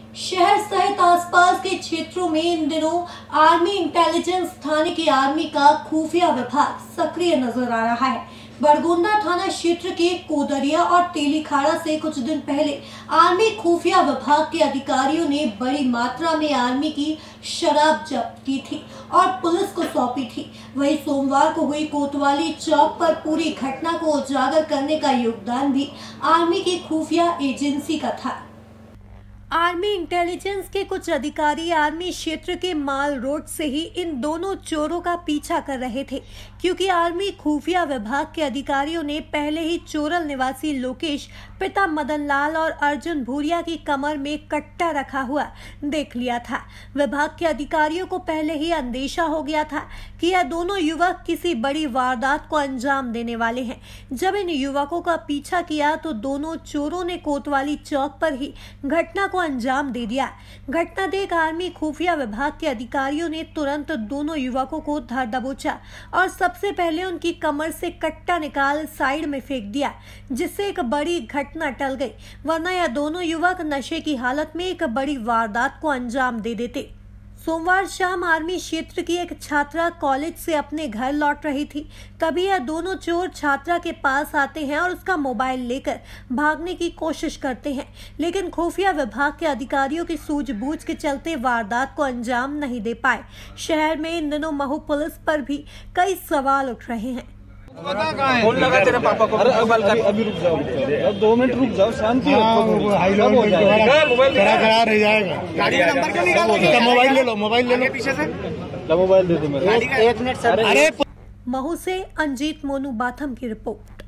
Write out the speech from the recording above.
शहर सहित आसपास के क्षेत्रों में इन दिनों आर्मी इंटेलिजेंस थाने की आर्मी का खुफिया विभाग सक्रिय नजर आ रहा है। बरगोंडा थाना क्षेत्र के कोदरिया और तेलीखाड़ा से कुछ दिन पहले आर्मी खुफिया विभाग के अधिकारियों ने बड़ी मात्रा में आर्मी की शराब जब्त की थी और पुलिस को सौंपी थी। वहीं सोमवार को हुई कोतवाली चौक पर पूरी घटना को उजागर करने का योगदान भी आर्मी की खुफिया एजेंसी का था। आर्मी इंटेलिजेंस के कुछ अधिकारी आर्मी क्षेत्र के माल रोड से ही इन दोनों चोरों का पीछा कर रहे थे, क्योंकि आर्मी खुफिया विभाग के अधिकारियों ने पहले ही चोरल निवासी लोकेश पिता मदन लाल और अर्जुन भूरिया की कमर में कट्टा रखा हुआ देख लिया था। विभाग के अधिकारियों को पहले ही अंदेशा हो गया था कि यह दोनों युवक किसी बड़ी वारदात को अंजाम देने वाले हैं। जब इन युवकों का पीछा किया तो दोनों चोरों ने कोतवाली चौक पर ही घटना को अंजाम दे दिया। घटना देख आर्मी खुफिया विभाग के अधिकारियों ने तुरंत दोनों युवकों को धर दबोचा और सबसे पहले उनकी कमर से कट्टा निकाल साइड में फेंक दिया, जिससे एक बड़ी घटना टल गई, वरना यह दोनों युवक नशे की हालत में एक बड़ी वारदात को अंजाम दे देते। सोमवार शाम आर्मी क्षेत्र की एक छात्रा कॉलेज से अपने घर लौट रही थी। तभी यह दोनों चोर छात्रा के पास आते हैं और उसका मोबाइल लेकर भागने की कोशिश करते हैं, लेकिन खुफिया विभाग के अधिकारियों की सूझबूझ के चलते वारदात को अंजाम नहीं दे पाए। शहर में इन दिनों महू पुलिस पर भी कई सवाल उठ रहे हैं। फोन लगा तेरे पापा को। अभी रुक जाओ, अब 2 मिनट रुक जाओ, शांति रखो। मोबाइल रह जाएगा। गाड़ी का नंबर क्यों निकाल? मोबाइल ले लो, मोबाइल ले लो पीछे से। मोबाइल दे दो मेरे। 1 मिनट सर। अरे महू से अंजीत मोनू बाथम की रिपोर्ट।